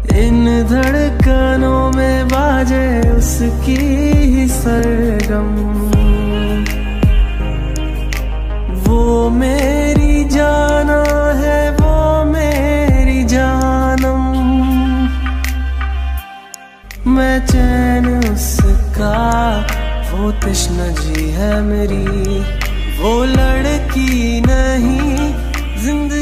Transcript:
इन धड़कनों में बाजे उसकी ही सरगम। वो मेरी जाना है, वो मेरी जानम। मैं चैन उसका, वो तृष्णा जी है मेरी। वो लड़की नहीं जिंदगी